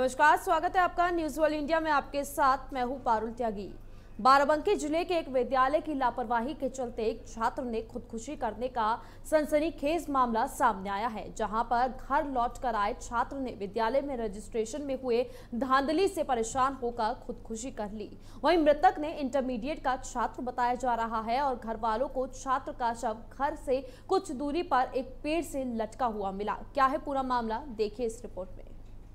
नमस्कार, स्वागत है आपका न्यूज वर्ल्ड इंडिया में। आपके साथ मैं हूं पारुल त्यागी। बाराबंकी जिले के एक विद्यालय की लापरवाही के चलते एक छात्र ने खुदकुशी करने का सनसनीखेज मामला सामने आया है, जहां पर घर लौटकर आए छात्र ने विद्यालय में रजिस्ट्रेशन में हुए धांधली से परेशान होकर खुदकुशी कर ली। वहीं मृतक ने इंटरमीडिएट का छात्र बताया जा रहा है और घर वालों को छात्र का शव घर से कुछ दूरी पर एक पेड़ से लटका हुआ मिला। क्या है पूरा मामला, देखिए इस रिपोर्ट में।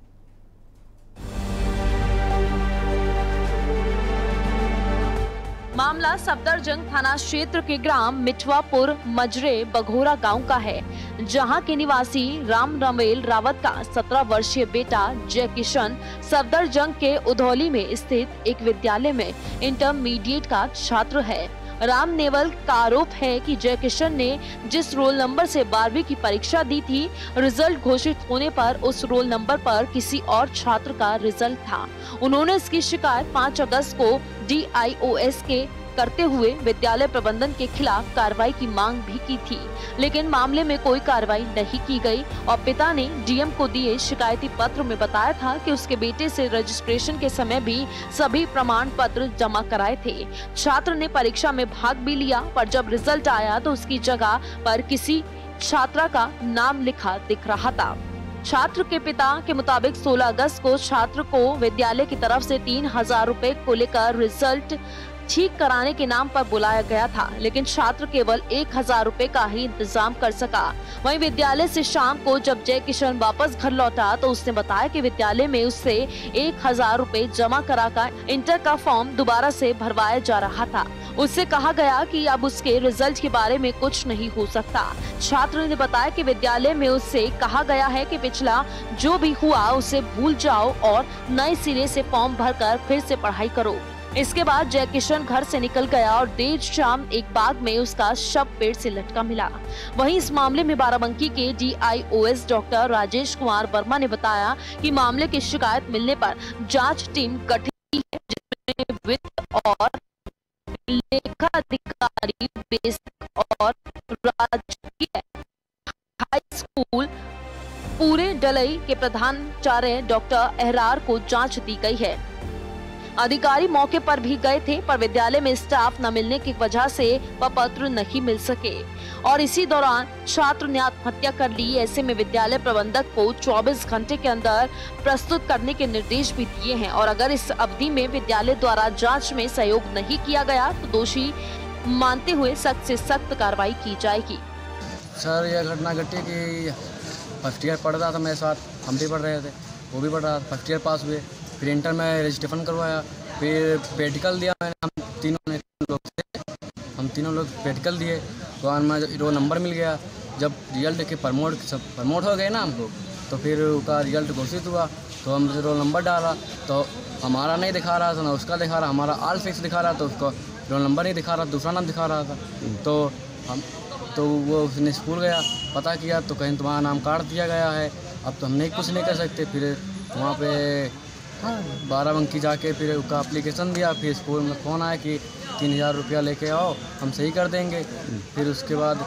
मामला सफदरजंग थाना क्षेत्र के ग्राम मिठवापुर मजरे बघोरा गांव का है, जहां के निवासी राम रमेल रावत का 17 वर्षीय बेटा जय किशन सफदरजंग के उधौली में स्थित एक विद्यालय में इंटरमीडिएट का छात्र है। राम नेवल का आरोप है कि जय किशन ने जिस रोल नंबर से 12वीं की परीक्षा दी थी, रिजल्ट घोषित होने पर उस रोल नंबर पर किसी और छात्र का रिजल्ट था। उन्होंने इसकी शिकायत 5 अगस्त को DIOS के करते हुए विद्यालय प्रबंधन के खिलाफ कार्रवाई की मांग भी की थी, लेकिन मामले में कोई कार्रवाई नहीं की गई और पिता ने DM को दिए शिकायती पत्र में बताया था कि उसके बेटे से रजिस्ट्रेशन के समय भी सभी प्रमाण पत्र जमा कराए थे। छात्र ने परीक्षा में भाग भी लिया, पर जब रिजल्ट आया तो उसकी जगह पर किसी छात्रा का नाम लिखा दिख रहा था। छात्र के पिता के मुताबिक 16 अगस्त को छात्र को विद्यालय की तरफ से 3000 रुपए को लेकर रिजल्ट ठीक कराने के नाम पर बुलाया गया था, लेकिन छात्र केवल 1000 रुपए का ही इंतजाम कर सका। वहीं विद्यालय से शाम को जब जय किशन वापस घर लौटा तो उसने बताया कि विद्यालय में उससे 1000 रुपए जमा कराकर इंटर का फॉर्म दोबारा से भरवाया जा रहा था। उससे कहा गया कि अब उसके रिजल्ट के बारे में कुछ नहीं हो सकता। छात्र ने बताया कि विद्यालय में उससे कहा गया है कि पिछला जो भी हुआ उसे भूल जाओ और नए सिरे से फॉर्म भरकर फिर से पढ़ाई करो। इसके बाद जय किशन घर से निकल गया और देर शाम एक बाग में उसका शव पेड़ से लटका मिला। वहीं इस मामले में बाराबंकी के DIOS डॉक्टर राजेश कुमार वर्मा ने बताया कि मामले की शिकायत मिलने पर जांच टीम गठित की है, जिसमें वित्त और लेखाधिकारी, बेसिक और राजकीय हाई स्कूल पूरे डलई के प्रधानाचार्य डॉक्टर एहरार को जांच दी गई है। अधिकारी मौके पर भी गए थे, पर विद्यालय में स्टाफ न मिलने की वजह से वह पत्र नहीं मिल सके और इसी दौरान छात्र ने आत्महत्या कर ली। ऐसे में विद्यालय प्रबंधक को 24 घंटे के अंदर प्रस्तुत करने के निर्देश भी दिए हैं और अगर इस अवधि में विद्यालय द्वारा जांच में सहयोग नहीं किया गया तो दोषी मानते हुए सख्त से सख्त कार्रवाई की जाएगी। सर, यह घटना घटी कि फर्स्ट ईयर पढ़ रहा था मेरे साथ, हम भी पढ़ रहे थे, वो भी पढ़ रहा था। फर्स्ट ईयर पास हुए, फिर इंटर में रजिस्ट्रेशन करवाया, फिर प्रैक्टिकल दिया मैंने। हम तीनों लोग प्रैक्टिकल दिए तो हमें रोल नंबर मिल गया। जब रिजल्ट के प्रमोट हो गए ना हम लोग, तो फिर उसका रिजल्ट घोषित हुआ तो हम रोल नंबर डाला तो हमारा नहीं दिखा रहा था, ना उसका दिखा रहा। हमारा ऑल फिक्स दिखा रहा, तो उसका रोल नंबर नहीं दिखा रहा, दूसरा नाम दिखा रहा था। तो वो उसने स्कूल गया, पता किया तो कहीं तुम्हारा नाम काट दिया गया है, अब तो हम नहीं कुछ नहीं कर सकते। फिर वहाँ पे बाराबंकी जाके फिर उसका एप्लीकेशन दिया। फिर स्कूल में फ़ोन आया कि 3000 रुपया लेके आओ, हम सही कर देंगे। फिर उसके बाद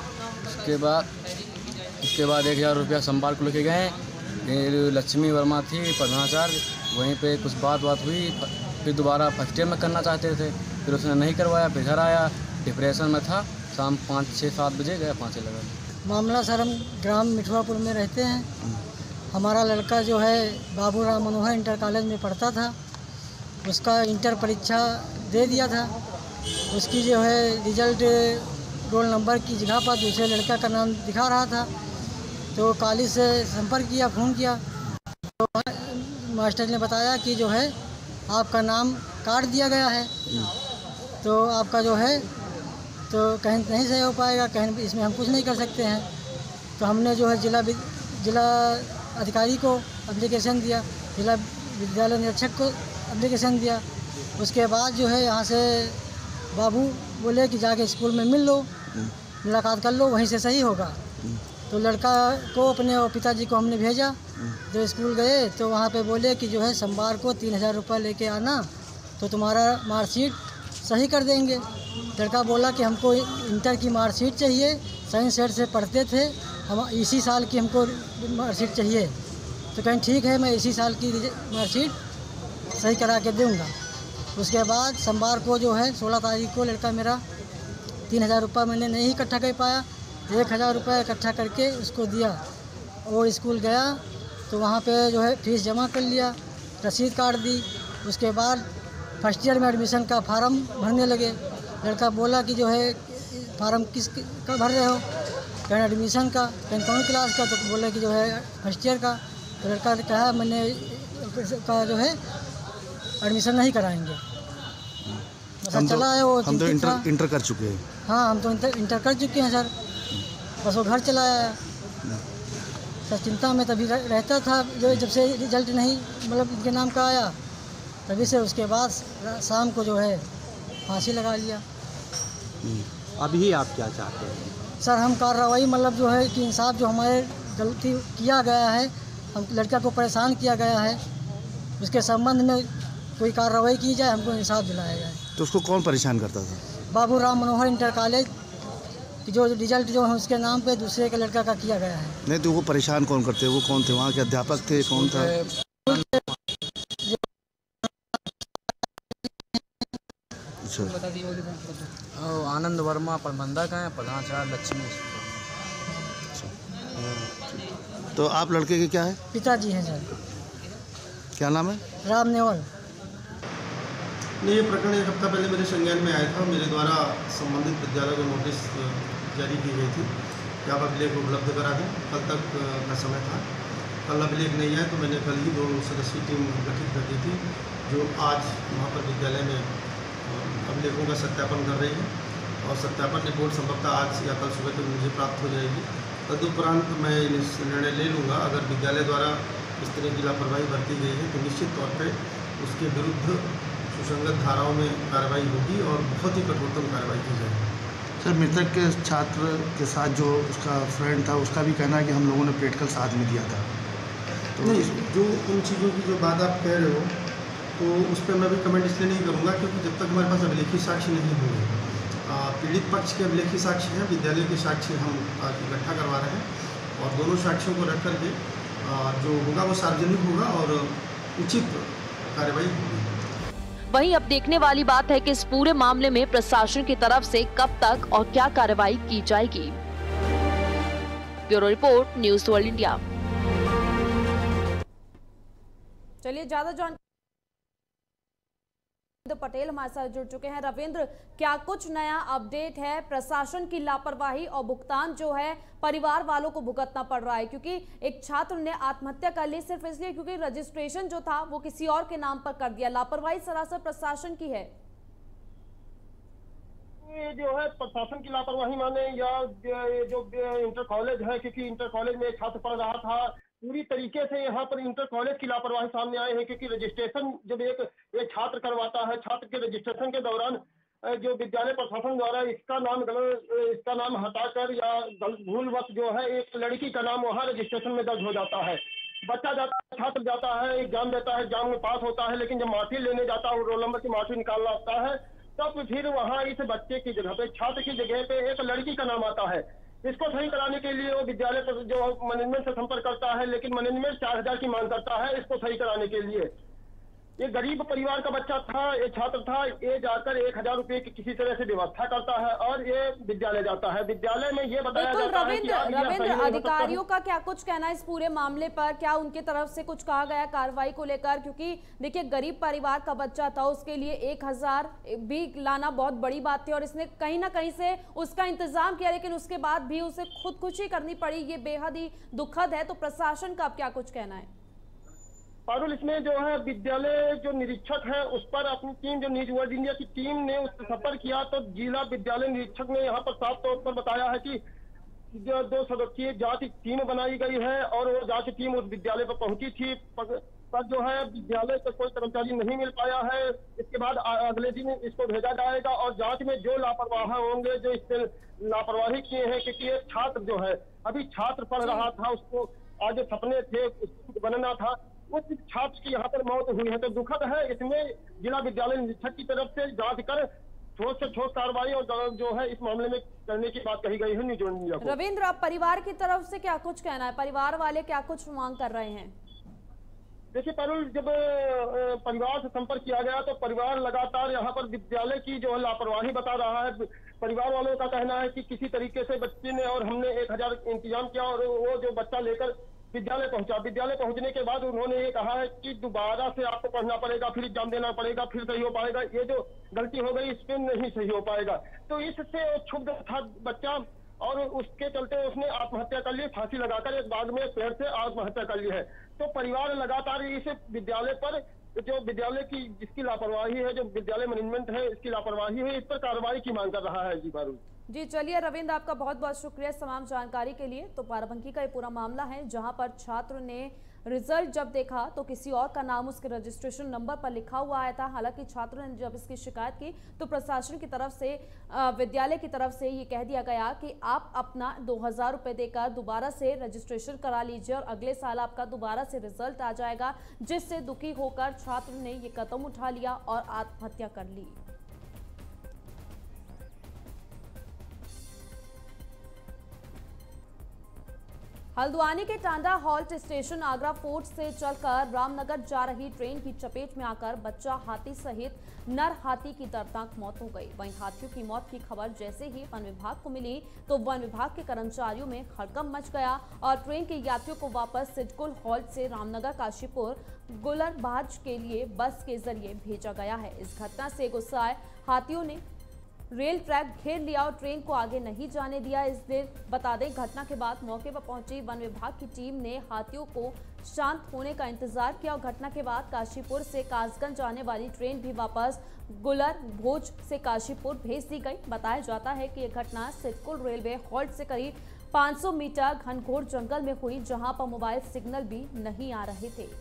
1000 रुपया संभाल को लेके गए। फिर लक्ष्मी वर्मा थी प्रधानाचार्य, वहीं पे कुछ बात हुई। फिर दोबारा फर्स्ट ईयर में करना चाहते थे, फिर उसने नहीं करवाया। फिर घर आया, डिप्रेशन में था। शाम 5-6-7 बजे गया, फांसी लगा। मामला सर, हम ग्राम मिठवापुर में रहते हैं। हमारा लड़का जो है बाबू राम मनोहर इंटर कॉलेज में पढ़ता था, उसका इंटर परीक्षा दे दिया था। उसकी जो है रिजल्ट रोल नंबर की जगह पर दूसरे लड़का का नाम दिखा रहा था। तो कॉलेज से संपर्क किया, फ़ोन किया तो मास्टर ने बताया कि जो है आपका नाम काट दिया गया है, तो आपका जो है तो कहीं नहीं सही हो पाएगा, कहीं इसमें हम कुछ नहीं कर सकते हैं। तो हमने जो है जिला अधिकारी को एप्लीकेशन दिया, जिला विद्यालय निरीक्षक को एप्लीकेशन दिया। उसके बाद जो है यहाँ से बाबू बोले कि जाके स्कूल में मिल लो, मुलाकात कर लो, वहीं से सही होगा। तो लड़का को अपने और पिताजी को हमने भेजा। जो स्कूल गए तो वहाँ पे बोले कि जो है सोमवार को 3000 रुपये लेके आना तो तुम्हारा मार्कशीट सही कर देंगे। लड़का बोला कि हमको इंटर की मार्कशीट चाहिए, साइंस सेट से पढ़ते थे हम, इसी साल की हमको मार्कशीट चाहिए। तो तो कहीं ठीक है, मैं इसी साल की मार्कशीट सही करा के दूँगा। उसके बाद सोमवार को जो है 16 तारीख को लड़का मेरा 3000 रुपये मैंने नहीं इकट्ठा कर पाया, 1000 रुपये इकट्ठा करके उसको दिया और स्कूल गया तो वहाँ पे जो है फीस जमा कर लिया, रसीद काट दी। उसके बाद फर्स्ट ईयर में एडमिशन का फार्म भरने लगे। लड़का बोला कि जो है फार्म किस का भर रहे हो, कहीं एडमिशन का, कहीं कौन क्लास का, तो बोले कि जो है फर्स्ट ईयर का। तो लड़का ने कहा मैंने का जो है एडमिशन नहीं कराएंगे। बस चला है वो, हम तो इंटर कर चुके हैं। हाँ, हम तो इंटर कर चुके हैं सर, बस वो घर चला आया सर। चिंता में तभी रहता था, जो जब से रिजल्ट नहीं मतलब इनके नाम का आया तभी से। उसके बाद शाम को जो है फांसी लगा लिया। अभी आप क्या चाहते हैं? सर हम कार्रवाई मतलब जो है कि इंसाफ, जो हमारे गलती किया गया है, हम लड़का को परेशान किया गया है, उसके संबंध में कोई कार्रवाई की जाए, हमको इंसाफ दिलाया जाए। तो उसको कौन परेशान करता था? बाबू राम मनोहर इंटर कॉलेज की जो रिजल्ट जो है उसके नाम पे दूसरे के लड़का का किया गया है। नहीं तो वो परेशान कौन करते? वो कौन थे? वहाँ के अध्यापक थे? कौन था? आनंद वर्मा प्रबंधक हैं, प्रधानाचार्य लक्ष्मी। तो आप लड़के के क्या है? पिताजी हैं सर। क्या नाम है? राम नेवल। नहीं, ये प्रकरण एक हफ्ता पहले मेरे संज्ञान में आया था। मेरे द्वारा संबंधित विद्यालय को नोटिस जारी की गई थी कि आप अभिलेख उपलब्ध करा दें। कल तक का समय था, कल अभिलेख नहीं आया तो मैंने कल ही 2 सदस्यीय टीम गठित कर दी थी, जो आज वहाँ पर विद्यालय में अभिलेखों का सत्यापन कर रही है और सत्यापन रिपोर्ट संभवतः आज या कल सुबह तक मुझे प्राप्त हो जाएगी। तदुपरांत मैं निर्णय ले लूँगा। अगर विद्यालय द्वारा इस तरह की लापरवाही बरती गई है तो निश्चित तौर पर उसके विरुद्ध सुसंगत धाराओं में कार्रवाई होगी और बहुत ही कठोरतम कार्रवाई की जाएगी। सर, मृतक के छात्र के साथ जो उसका फ्रेंड था, उसका भी कहना है कि हम लोगों ने प्रैक्टिकल साथ में दिया था। तो नहीं, जो उन चीज़ों की जो बात आप कह रहे हो तो उस पर मैं भी कमेंट इसलिए नहीं करूँगा क्योंकि जब तक हमारे पास अभिलेखी साक्ष्य नहीं होंगे, पीड़ित पक्ष के अभिलेखी साक्ष्य हैं, विद्यालय के साक्ष्य हम इकट्ठा करवा रहे हैं और दोनों साक्ष्यों को रख करके जो होगा वो सार्वजनिक होगा और उचित कार्रवाई होगी। वहीं अब देखने वाली बात है कि इस पूरे मामले में प्रशासन की तरफ से कब तक और क्या कार्रवाई की जाएगी। Bureau report, news world India. चलिए ज्यादा जानकारी पटेल हमारे साथ जुड़ चुके हैं। रविंद्र, क्या कुछ नया अपडेट है? प्रशासन की लापरवाही और भुगतान जो है परिवार वालों को भुगतना पड़ रहा है, क्योंकि एक छात्र ने आत्महत्या कर ली सिर्फ इसलिए क्योंकि रजिस्ट्रेशन जो था वो किसी और के नाम पर कर दिया। लापरवाही सरासर प्रशासन की है। ये जो है प्रशासन की लापरवाही माने या जो इंटर कॉलेज है, क्योंकि इंटर कॉलेज में छात्र पढ़ रहा था, पूरी तरीके से यहाँ पर इंटर कॉलेज की लापरवाही सामने आए हैं। क्योंकि रजिस्ट्रेशन जब एक छात्र करवाता है, छात्र के रजिस्ट्रेशन के दौरान जो विद्यालय प्रशासन द्वारा इसका नाम हटाकर या भूलवश जो है एक लड़की का नाम वहाँ रजिस्ट्रेशन में दर्ज हो जाता है। बच्चा जाता है, छात्र जाता है, एग्जाम देता है, एग्जाम में पास होता है, लेकिन जब मार्कशीट लेने जाता है, रोल नंबर की मार्कशीट निकालना आता है, तब फिर वहाँ इस बच्चे की जगह पे, छात्र की जगह पे एक लड़की का नाम आता है। इसको सही कराने के लिए वो विद्यालय पर जो मैनेजमेंट से संपर्क करता है, लेकिन मैनेजमेंट 4000 की मांग करता है इसको सही कराने के लिए। ये गरीब परिवार का बच्चा था, ये छात्र था, ये जाकर 1000 रुपए की किसी तरह से व्यवस्था करता है और ये विद्यालय जाता है। विद्यालय में ये बताया जाता है कि रविंद्र, अधिकारियों का क्या कुछ कहना है इस पूरे मामले पर? क्या उनके तरफ से कुछ कहा गया कार्रवाई को लेकर? क्योंकि देखिए, गरीब परिवार का बच्चा था, उसके लिए 1000 भी लाना बहुत बड़ी बात थी और इसने कहीं ना कहीं से उसका इंतजाम किया, लेकिन उसके बाद भी उसे खुदकुशी करनी पड़ी। ये बेहद ही दुखद है। तो प्रशासन का अब क्या कुछ कहना है? पारुल, इसमें जो है विद्यालय जो निरीक्षक है उस पर अपनी टीम, जो न्यूज़ वर्ल्ड इंडिया की टीम ने उस पर सफर किया, तो जिला विद्यालय निरीक्षक ने यहाँ पर साफ तौर पर बताया है कि जो 2 सदस्यीय जांच टीम बनाई गई है और वो जांच टीम उस विद्यालय पर पहुंची थी, पर जो है विद्यालय से कोई कर्मचारी नहीं मिल पाया है। इसके बाद अगले दिन इसको भेजा जाएगा और जांच में जो लापरवाह होंगे, जो इससे लापरवाही किए हैं, क्योंकि एक छात्र जो है अभी छात्र पढ़ रहा था, उसको आगे सपने थे, उसको बनना था, उस छात्र की यहाँ पर मौत हुई है। तो दुखद है। इसमें जिला विद्यालय निरीक्षक की तरफ से जांच कर ठोस से ठोस कार्रवाई और जो है इस मामले में करने की बात कही गई है न्यूज़ इंडिया को। रविंद्र, अब परिवार की तरफ से क्या कुछ कहना है? परिवार वाले क्या कुछ मांग कर रहे हैं? देखिए पारुल, जब परिवार से संपर्क किया गया तो परिवार लगातार यहाँ पर विद्यालय की जो है लापरवाही बता रहा है। परिवार वालों का कहना है कि किसी तरीके से बच्चे ने और हमने 1000 इंतजाम किया और वो जो बच्चा लेकर विद्यालय पहुंचा। विद्यालय पहुंचने के बाद उन्होंने ये कहा है कि दोबारा से आपको पढ़ना पड़ेगा, फिर एग्जाम देना पड़ेगा, फिर सही हो पाएगा। ये जो गलती हो गई इस पे नहीं सही हो पाएगा। तो इससे क्षुब्ध था बच्चा और उसके चलते उसने आत्महत्या कर ली, फांसी लगाकर एक बाग में पेड़ से आत्महत्या कर ली है। तो परिवार लगातार इस विद्यालय पर जो विद्यालय की जिसकी लापरवाही है, जो विद्यालय मैनेजमेंट है इसकी लापरवाही है, इस पर कार्रवाई की मांग कर रहा है। जी पारुल जी, चलिए रविंद्र, आपका बहुत बहुत शुक्रिया तमाम जानकारी के लिए। तो बाराबंकी का ये पूरा मामला है जहां पर छात्र ने रिजल्ट जब देखा तो किसी और का नाम उसके रजिस्ट्रेशन नंबर पर लिखा हुआ आया था। हालांकि छात्र ने जब इसकी शिकायत की तो प्रशासन की तरफ से, विद्यालय की तरफ से ये कह दिया गया कि आप अपना 2000 रुपये देकर दोबारा से रजिस्ट्रेशन करा लीजिए और अगले साल आपका दोबारा से रिजल्ट आ जाएगा, जिससे दुखी होकर छात्र ने ये कदम उठा लिया और आत्महत्या कर ली। हल्द्वानी के Tanda halt station Agra fort से चलकर रामनगर जा रही ट्रेन की चपेट में आकर बच्चा हाथी सहित नर हाथी की दर्दनाक मौत हो गई। वहीं हाथियों की मौत की खबर जैसे ही वन विभाग को मिली तो वन विभाग के कर्मचारियों में हड़कंप मच गया और ट्रेन के यात्रियों को वापस सिडकुल हॉल्ट से रामनगर काशीपुर गुलरबाज के लिए बस के जरिए भेजा गया है। इस घटना से गुस्साए हाथियों ने रेल ट्रैक घेर लिया और ट्रेन को आगे नहीं जाने दिया। इस दिन बता दें, घटना के बाद मौके पर पहुंची वन विभाग की टीम ने हाथियों को शांत होने का इंतजार किया और घटना के बाद काशीपुर से कासगंज जाने वाली ट्रेन भी वापस गुलरभोज से काशीपुर भेज दी गई। बताया जाता है कि यह घटना सिडकुल रेलवे हॉल्ट से करीब 500 मीटर घनघोर जंगल में हुई, जहां पर मोबाइल सिग्नल भी नहीं आ रहे थे।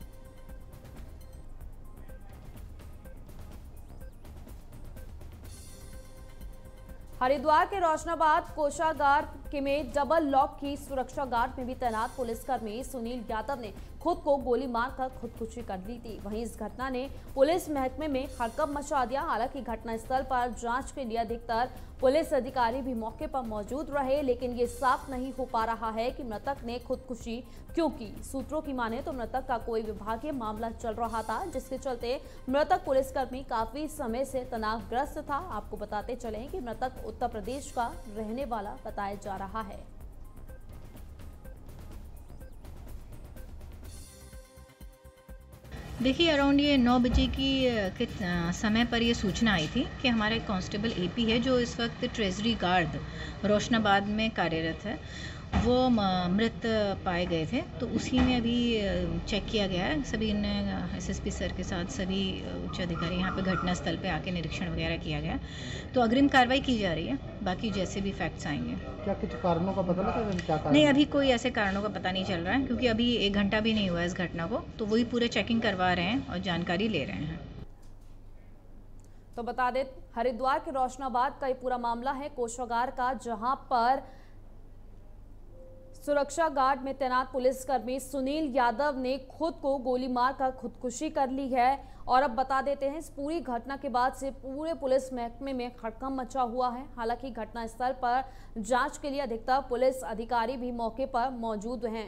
हरिद्वार के रोशनाबाद कोषागार में डबल लॉक की सुरक्षा गार्ड में भी तैनात पुलिसकर्मी सुनील यादव ने खुद को गोली मारकर खुदकुशी कर ली थी। वहीं इस घटना ने पुलिस महकमे में हड़कंप मचा दिया। हालांकि घटनास्थल पर जांच के लिए अधिकतर पुलिस अधिकारी भी मौके पर मौजूद रहे, लेकिन ये साफ नहीं हो पा रहा है कि मृतक ने खुदकुशी क्यों की। सूत्रों की माने तो मृतक का कोई विभागीय मामला चल रहा था, जिसके चलते मृतक पुलिसकर्मी काफी समय से तनावग्रस्त था। आपको बताते चलें कि मृतक उत्तर प्रदेश का रहने वाला बताया जा रहा है। देखिए, अराउंड ये 9 बजे के समय पर ये सूचना आई थी कि हमारा एक कांस्टेबल एपी है जो इस वक्त ट्रेजरी गार्ड रोशनाबाद में कार्यरत है, वो मृत पाए गए थे। तो उसी में अभी चेक किया गया है। सभी ने एसएसपी सर के साथ सभी उच्च अधिकारी यहाँ पे घटनास्थल पे आके निरीक्षण वगैरह किया गया। तो अग्रिम कार्रवाई की जा रही है, बाकी जैसे भी फैक्ट्स आएंगे। क्या कुछ कारणों का पता लगा? क्या कारण? नहीं, अभी कोई ऐसे कारणों का पता नहीं चल रहा है, क्योंकि अभी 1 घंटा भी नहीं हुआ इस घटना को। तो वही पूरे चेकिंग करवा रहे हैं और जानकारी ले रहे हैं। तो बता दें, हरिद्वार के रोशनाबाद का ये पूरा मामला है कोषागार का, जहां पर सुरक्षा गार्ड में तैनात पुलिसकर्मी सुनील यादव ने खुद को गोली मारकर खुदकुशी कर ली है। और अब बता देते हैं, इस पूरी घटना के बाद से पूरे पुलिस महकमे में हड़कंप मचा हुआ है। हालांकि घटनास्थल पर जांच के लिए अधिकतर पुलिस अधिकारी भी मौके पर मौजूद हैं।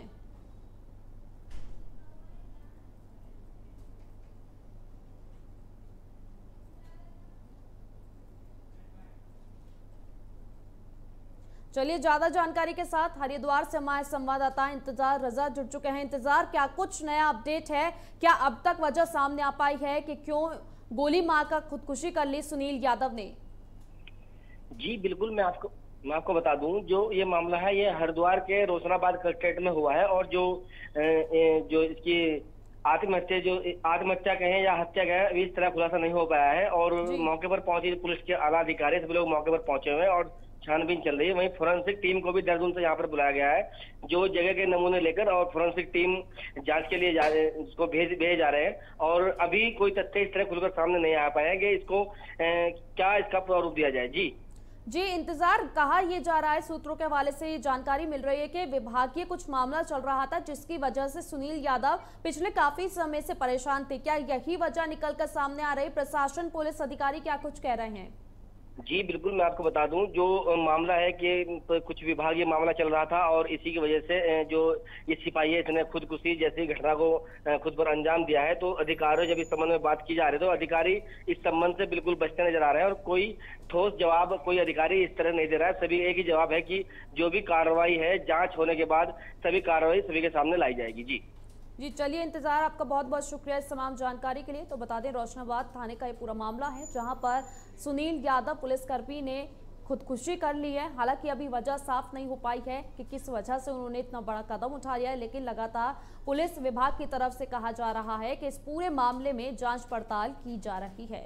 चलिए, ज्यादा जानकारी के साथ हरिद्वार से हमारे संवाददाता इंतजार रजा जुड़ चुके हैं। इंतजार, क्या कुछ नया अपडेट है? क्या अब तक वजह सामने आ पाई है कि क्यों गोली मारकर खुदकुशी कर ली सुनील यादव ने? जी बिल्कुल, मैं आपको बता दूं, जो ये मामला है ये हरिद्वार के रोशनाबाद कलेक्ट्रेट में हुआ है। और जो इसकी आत्महत्या कहें या हत्या कहें, अभी इस तरह खुलासा नहीं हो पाया है। और मौके पर पहुंची पुलिस के आला अधिकारी सभी लोग मौके पर पहुंचे हुए हैं और छानबीन चल रही है। वहीं फोरेंसिक टीम को भी देहरादून से यहाँ पर बुलाया गया है, जो जगह के नमूने लेकर और फोरेंसिक टीम जांच के लिए इसको भेजे जा रहे हैं। और अभी कोई तथ्य इस तरह खुलकर सामने नहीं आ पाए कि इसको क्या इसका प्रारूप दिया जाए। जी इंतजार, कहा यह जा रहा है, सूत्रों के हवाले से ये जानकारी मिल रही है कि विभागीय कुछ मामला चल रहा था, जिसकी वजह से सुनील यादव पिछले काफी समय से परेशान थे। क्या यही वजह निकलकर सामने आ रही? प्रशासन, पुलिस अधिकारी क्या कुछ कह रहे हैं? जी बिल्कुल, मैं आपको बता दूं, जो मामला है कि कुछ विभागीय मामला चल रहा था और इसी की वजह से जो ये सिपाही है इसने खुदकुशी जैसी घटना को खुद पर अंजाम दिया है। तो अधिकारियों जब इस संबंध में बात की जा रही है तो अधिकारी इस संबंध से बिल्कुल बचते नजर आ रहे हैं और कोई ठोस जवाब कोई अधिकारी इस तरह नहीं दे रहा है। सभी एक ही जवाब है कि जो भी कार्रवाई है जाँच होने के बाद सभी कार्रवाई सभी के सामने लाई जाएगी। जी चलिए, इंतजार, आपका बहुत बहुत शुक्रिया इस तमाम जानकारी के लिए। तो बता दें, रोशनाबाद थाने का ये पूरा मामला है जहां पर सुनील यादव पुलिसकर्मी ने खुदकुशी कर ली है। हालांकि अभी वजह साफ नहीं हो पाई है कि किस वजह से उन्होंने इतना बड़ा कदम उठा लिया है, लेकिन लगातार पुलिस विभाग की तरफ से कहा जा रहा है कि इस पूरे मामले में जांच पड़ताल की जा रही है।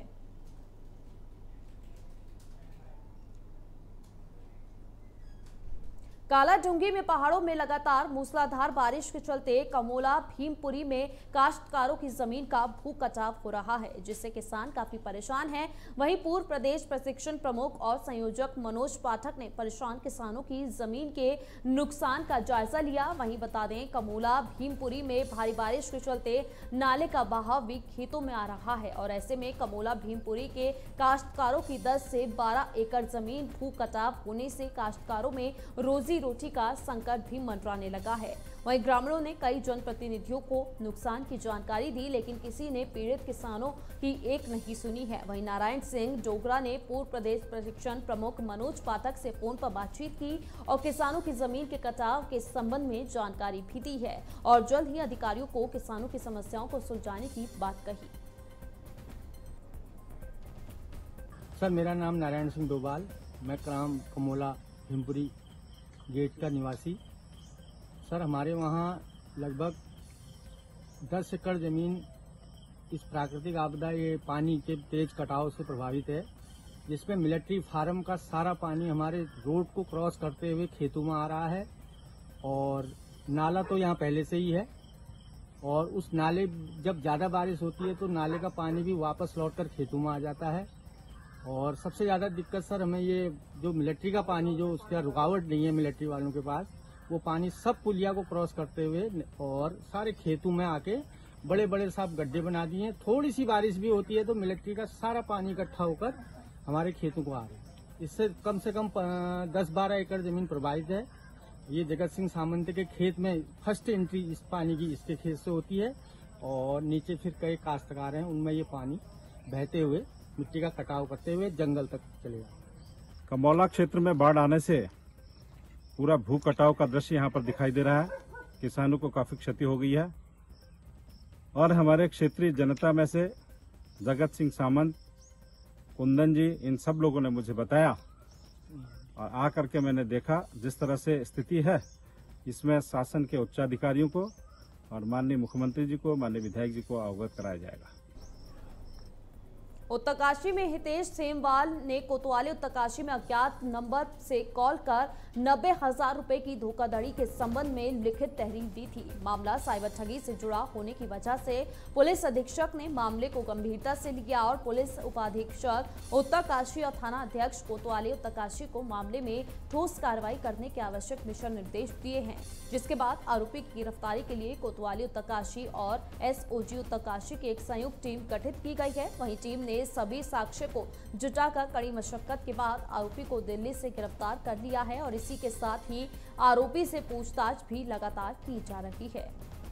कालाढूंगी में पहाड़ों में लगातार मूसलाधार बारिश के चलते कमोला भीमपुरी में काश्तकारों की जमीन का भू कटाव हो रहा है, जिससे किसान काफी परेशान हैं। वहीं पूर्व प्रदेश प्रशिक्षण प्रमुख और संयोजक मनोज पाठक ने परेशान किसानों की जमीन के नुकसान का जायजा लिया। वहीं बता दें, कमोला भीमपुरी में भारी बारिश के चलते नाले का बहाव भी खेतों में आ रहा है और ऐसे में कमोला भीमपुरी के काश्तकारों की 10 से 12 एकड़ जमीन भू कटाव होने से काश्तकारों में रोजी का संकट भी मंडराने लगा है। वहीं ग्रामीणों ने कई जनप्रतिनिधियों को नुकसान की जानकारी दी, लेकिन किसी ने पीड़ित किसानों की एक नहीं सुनी है। वहीं नारायण सिंह डोगरा ने पूर्व प्रदेश प्रशिक्षण प्रमुख मनोज पाठक से फोन पर बातचीत की और किसानों की जमीन के कटाव के संबंध में जानकारी भी दी है और जल्द ही अधिकारियों को किसानों की समस्याओं को सुलझाने की बात कही। सर, मेरा नाम नारायण सिंह डोभाल, मैं ग्राम कमोला भीमपुरी गेट का निवासी। सर, हमारे वहाँ लगभग 10 एकड़ जमीन इस प्राकृतिक आपदा, ये पानी के तेज कटाव से प्रभावित है, जिसमें मिलिट्री फार्म का सारा पानी हमारे रोड को क्रॉस करते हुए खेतों में आ रहा है और नाला तो यहाँ पहले से ही है और उस नाले जब ज़्यादा बारिश होती है तो नाले का पानी भी वापस लौटकर खेतों में आ जाता है। और सबसे ज़्यादा दिक्कत सर हमें ये जो मिलिट्री का पानी, जो उसका रुकावट नहीं है मिलिट्री वालों के पास, वो पानी सब पुलिया को क्रॉस करते हुए और सारे खेतों में आके बड़े बड़े साफ गड्ढे बना दिए हैं। थोड़ी सी बारिश भी होती है तो मिलिट्री का सारा पानी इकट्ठा होकर हमारे खेतों को आ रहा है। इससे कम से कम 10-12 एकड़ जमीन प्रभावित है। ये जगत सिंह सामंत के खेत में फर्स्ट एंट्री इस पानी की इसके खेत से होती है और नीचे फिर कई काश्तकार हैं, उनमें ये पानी बहते हुए मिट्टी का कटाव करते हुए जंगल तक चलेगा। कमौला क्षेत्र में बाढ़ आने से पूरा भू कटाव का दृश्य यहाँ पर दिखाई दे रहा है। किसानों को काफी क्षति हो गई है और हमारे क्षेत्रीय जनता में से जगत सिंह सामंत, कुंदन जी, इन सब लोगों ने मुझे बताया और आकर के मैंने देखा जिस तरह से स्थिति है, इसमें शासन के उच्चाधिकारियों को और माननीय मुख्यमंत्री जी को, माननीय विधायक जी को अवगत कराया जाएगा। उत्तरकाशी में हितेश सेमवाल ने कोतवाली उत्तरकाशी में अज्ञात नंबर से कॉल कर 90,000 रुपए की धोखाधड़ी के संबंध में लिखित तहरीर दी थी। मामला साइबर ठगी से जुड़ा होने की वजह से पुलिस अधीक्षक ने मामले को गंभीरता से लिया और पुलिस उपाधीक्षक उत्तरकाशी और थाना अध्यक्ष कोतवाली उत्तरकाशी को मामले में ठोस कार्रवाई करने के आवश्यक दिशा निर्देश दिए हैं, जिसके बाद आरोपी की गिरफ्तारी के लिए कोतवाली उत्तरकाशी और SOG उत्तरकाशी की एक संयुक्त टीम गठित की गई है। वहीं टीम ने सभी साक्ष्य को जुटाकर कड़ी मशक्कत के बाद आरोपी को दिल्ली से गिरफ्तार कर लिया है और इसी के साथ ही आरोपी से पूछताछ भी लगातार की जा रही है।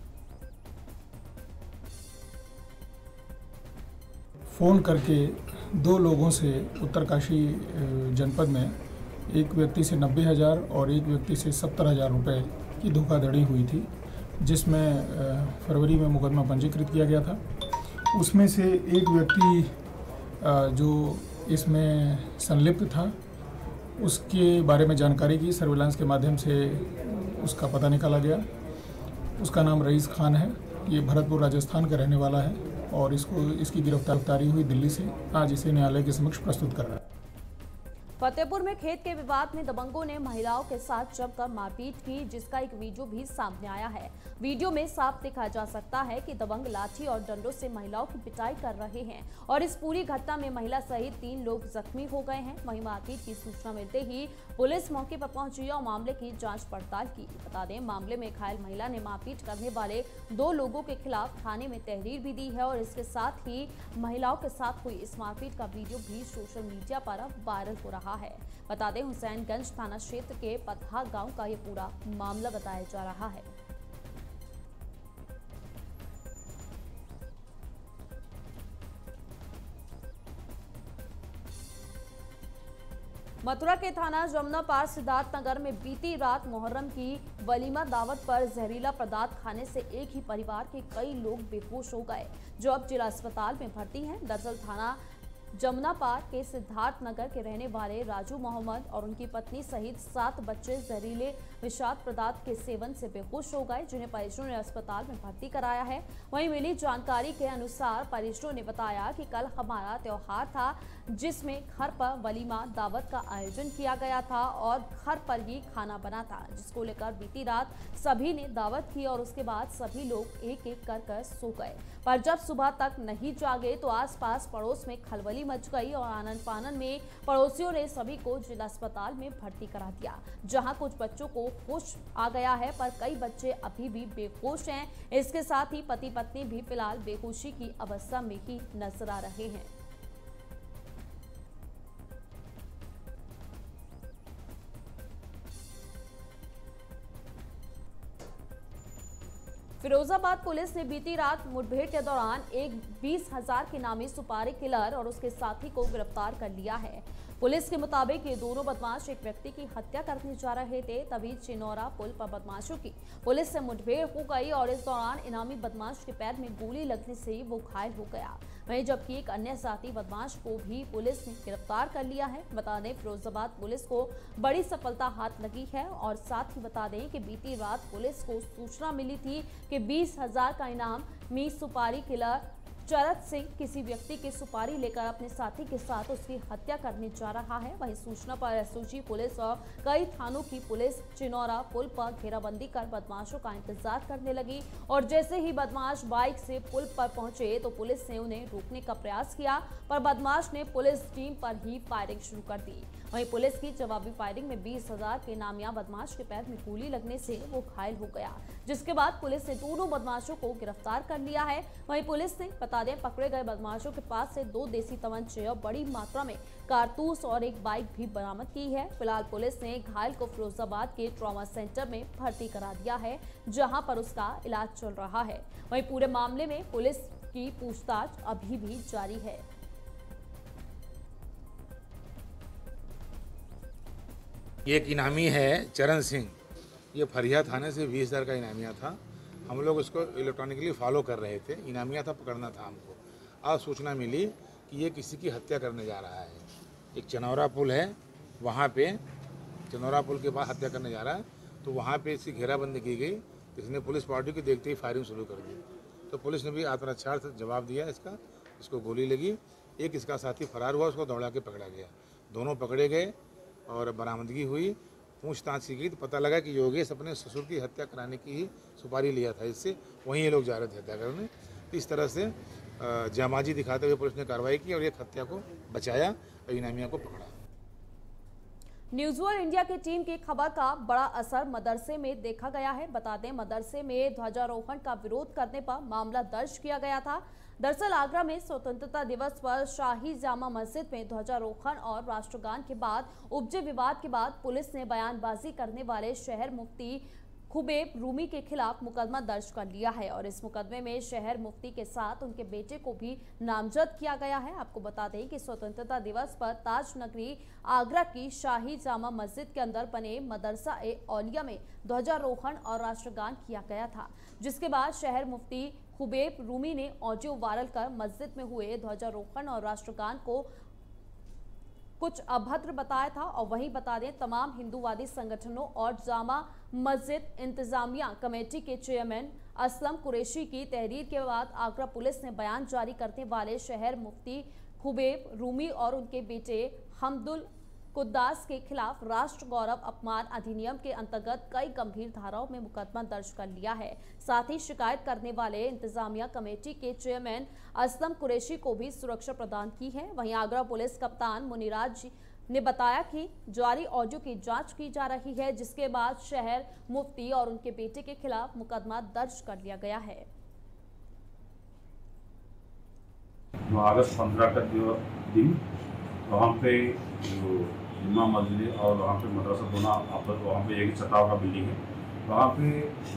फोन करके 2 लोगों से उत्तरकाशी जनपद में एक व्यक्ति से 90,000 और एक व्यक्ति से 70,000 रुपये की धोखाधड़ी हुई थी, जिसमें फरवरी में मुकदमा पंजीकृत किया गया था। उसमें से एक व्यक्ति जो इसमें संलिप्त था, उसके बारे में जानकारी की, सर्विलांस के माध्यम से उसका पता निकाला गया। उसका नाम रईस खान है, ये भरतपुर राजस्थान का रहने वाला है और इसकी गिरफ्तारी हुई दिल्ली से। आज इसे न्यायालय के समक्ष प्रस्तुत कर रहा है। फतेहपुर में खेत के विवाद में दबंगों ने महिलाओं के साथ जमकर मारपीट की, जिसका एक वीडियो भी सामने आया है। वीडियो में साफ देखा जा सकता है कि दबंग लाठी और डंडों से महिलाओं की पिटाई कर रहे हैं और इस पूरी घटना में महिला सहित 3 लोग जख्मी हो गए हैं। वहीं मारपीट की सूचना मिलते ही पुलिस मौके पर पहुंची और मामले की जांच पड़ताल की। बता दें, मामले में घायल महिला ने मारपीट करने वाले 2 लोगों के खिलाफ थाने में तहरीर भी दी है और इसके साथ ही महिलाओं के साथ हुई इस मारपीट का वीडियो भी सोशल मीडिया पर वायरल हो रहा है। बता दें, हुसैनगंज थाना क्षेत्र के पतहा गांव का ये पूरा मामला बताया जा रहा है। मथुरा के थाना जमुना पार सिद्धार्थ नगर में बीती रात मुहर्रम की वलीमा दावत पर जहरीला पदार्थ खाने से एक ही परिवार के कई लोग बेहोश हो गए, जो अब जिला अस्पताल में भर्ती हैं। दरअसल थाना जमुना पार के सिद्धार्थ नगर के रहने वाले राजू मोहम्मद और उनकी पत्नी सहित 7 बच्चे जहरीले विषाक्त पदार्थ के सेवन से बेहोश हो गए, जिन्हें परिजनों ने अस्पताल में भर्ती कराया है। वहीं मिली जानकारी के अनुसार परिजनों ने बताया कि कल हमारा त्योहार था, जिसमें घर पर वलीमा दावत का आयोजन किया गया था और घर पर ही खाना बना था, जिसको लेकर बीती रात सभी ने दावत की और उसके बाद सभी लोग एक एक कर सो गए। पर जब सुबह तक नहीं जागे तो आसपास पड़ोस में खलबली मच गई और आनन फानन में पड़ोसियों ने सभी को जिला अस्पताल में भर्ती करा दिया, जहां कुछ बच्चों को होश आ गया है पर कई बच्चे अभी भी बेहोश हैं। इसके साथ ही पति पत्नी भी फिलहाल बेहोशी की अवस्था में ही नजर आ रहे हैं। फिरोजाबाद पुलिस ने बीती रात मुठभेड़ के दौरान एक 20,000 के नामी सुपारी किलर और उसके साथी को गिरफ्तार कर लिया है। पुलिस के मुताबिक ये दोनों बदमाश एक व्यक्ति की हत्या करने जा रहे थे, तभी चिनौरा पुल पर बदमाशों की पुलिस से मुठभेड़ हो गई और इस दौरान इनामी बदमाश के पैर में गोली लगने से वो घायल हो गया। वहीं जबकि एक अन्य साथी बदमाश को भी पुलिस ने गिरफ्तार कर लिया है। बता दें, फिरोजाबाद पुलिस को बड़ी सफलता हाथ लगी है और साथ ही बता दें कि बीती रात पुलिस को सूचना मिली थी कि 20,000 का इनाम मी सुपारी किलर चरत सिंह किसी व्यक्ति की सुपारी लेकर अपने साथी के साथ उसकी हत्या करने जा रहा है। वहीं सूचना पर एसओजी पुलिस और कई थानों की पुलिस चिनौरा पुल पर घेराबंदी कर बदमाशों का इंतजार करने लगी और जैसे ही बदमाश बाइक से पुल पर पहुंचे तो पुलिस ने उन्हें रोकने का प्रयास किया, पर बदमाश ने पुलिस टीम पर ही फायरिंग शुरू कर दी। वहीं पुलिस की जवाबी फायरिंग में 20,000 के नामिया बदमाश के पैर में गोली लगने से वो घायल हो गया, जिसके बाद पुलिस ने दोनों बदमाशों को गिरफ्तार कर लिया है। वहीं पुलिस ने बता दें, पकड़े गए बदमाशों के पास से 2 देसी तमंचे और बड़ी मात्रा में कारतूस और एक बाइक भी बरामद की है। फिलहाल पुलिस ने घायल को फिरोजाबाद के ट्रॉमा सेंटर में भर्ती करा दिया है, जहां पर उसका इलाज चल रहा है। वहीं पूरे मामले में पुलिस की पूछताछ अभी भी जारी है। एक इनामी है चरण सिंह, ये फरिया थाने से 20,000 का इनामिया था। हम लोग उसको इलेक्ट्रॉनिकली फॉलो कर रहे थे, इनामिया था, पकड़ना था हमको। आज सूचना मिली कि ये किसी की हत्या करने जा रहा है। एक चनौरा पुल है, वहाँ पे चनौरा पुल के पास हत्या करने जा रहा है, तो वहाँ पे इसकी घेराबंदी की गई। इसने पुलिस पार्टी को देखते ही फायरिंग शुरू कर दी, तो पुलिस ने भी आत्मरक्षा से जवाब दिया इसको गोली लगी। एक इसका साथी फरार हुआ, उसको दौड़ा के पकड़ा गया। दोनों पकड़े गए और बरामदगी हुई। पूछताछ की गई तो पता लगा कि योगेश अपने ससुर की हत्या कराने की ही सुपारी लिया था इससे, वहीं ये लोग जा रहे थे हत्या करने। इस तरह से जामाजी दिखाते हुए पुलिस ने कार्रवाई की और एक हत्या को बचाया और इनामिया को पकड़ा। न्यूज़ वर्ल्ड इंडिया की टीम की खबर का बड़ा असर मदरसे में देखा गया है। बता दें, मदरसे में ध्वजारोहण का विरोध करने पर मामला दर्ज किया गया था। दरअसल आगरा में स्वतंत्रता दिवस पर शाही जामा मस्जिद में ध्वजारोहण और राष्ट्रगान के बाद उपजे विवाद के बाद पुलिस ने बयानबाजी करने वाले शहर मुफ्ती खुबैब रूमी के खिलाफ मुकदमा दर्ज कर लिया है और इस मुकदमे में शहर मुफ्ती के साथ उनके बेटे को भी नामजद किया गया है। आपको बता दें कि स्वतंत्रता दिवस पर ताज नगरी आगरा की शाही जामा मस्जिद के अंदर बने मदरसा ए औलिया में ध्वजारोहण और राष्ट्रगान किया गया था, जिसके बाद शहर मुफ्ती खुबैब रूमी ने ऑडियो वायरल कर मस्जिद में हुए ध्वजारोहण और राष्ट्रगान को कुछ अभद्र बताया था। और वहीं बता दें, तमाम हिंदूवादी संगठनों और जामा मस्जिद इंतजामिया कमेटी के चेयरमैन असलम कुरैशी की तहरीर के बाद आगरा पुलिस ने बयान जारी करने वाले शहर मुफ्ती खुबैब रूमी और उनके बेटे हमदुल कुद्दास के खिलाफ राष्ट्र गौरव अपमान अधिनियम के अंतर्गत कई गंभीर धाराओं में मुकदमा दर्ज कर लिया है। साथ ही शिकायत करने वाले इंतजामिया कमेटी के चेयरमैन असलम कुरैशी को भी सुरक्षा प्रदान की है। वहीं आगरा पुलिस कप्तान मुनीराज ने बताया कि जारी ऑडियो की जांच की जा रही है, जिसके बाद शहर मुफ्ती और उनके बेटे के खिलाफ मुकदमा दर्ज कर लिया गया है। अगस्त 15 का जो दिन वहाँ पे जो जुम्मा मस्जिद और वहाँ पे मदरसा दोनों आपस वहाँ पे एक चटाव का बिल्डिंग है, वहाँ पे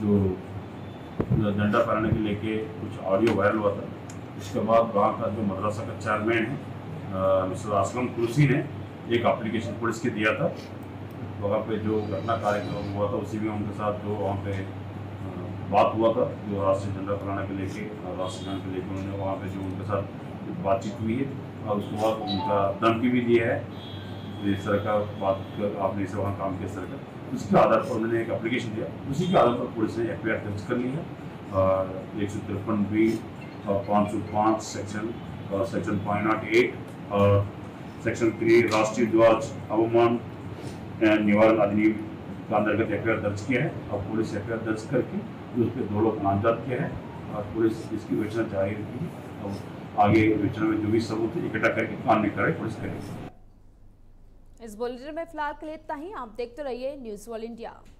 जो झंडा फहराने के लेके कुछ ऑडियो वायरल हुआ था। इसके बाद वहाँ का जो मदरसा का चेयरमैन है मिस्टर असलम कुरैशी ने एक एप्लीकेशन पुलिस के दिया था। वहाँ पे जो घटना कार्यक्रम हुआ था उसी में उनके साथ जो वहाँ पे बात हुआ था, जो राष्ट्रीय झंडा फहराने के लेके राष्ट्रीय गान के लेके उन्होंने वहाँ पे जो उनके साथ बातचीत हुई है और उसके बाद उनका धमकी भी दिया है इस तरह का बात कर आपने इसे वहाँ काम किया इस तरह का। उसके आधार पर उन्होंने एक एप्लीकेशन दिया, उसी के आधार पर पुलिस ने FIR दर्ज कर ली है और 153B और 505 सेक्शन 0.08 और सेक्शन 3 राष्ट्रीय ध्वज अवमान निवारण अधिनियम का अंतर्गत FIR दर्ज किया है। और पुलिस FIR दर्ज करके उस पर 2 लोग नामजद किया है और पुलिस इसकी विवेचना जारी रखी और आगे विवेचना में जो भी सबूत इकट्ठा करके कानूनी कार्रवाई पुलिस करेगी। इस बुलेटिन में फिलहाल के लिए इतना ही। आप देखते रहिए न्यूज़ वर्ल्ड इंडिया।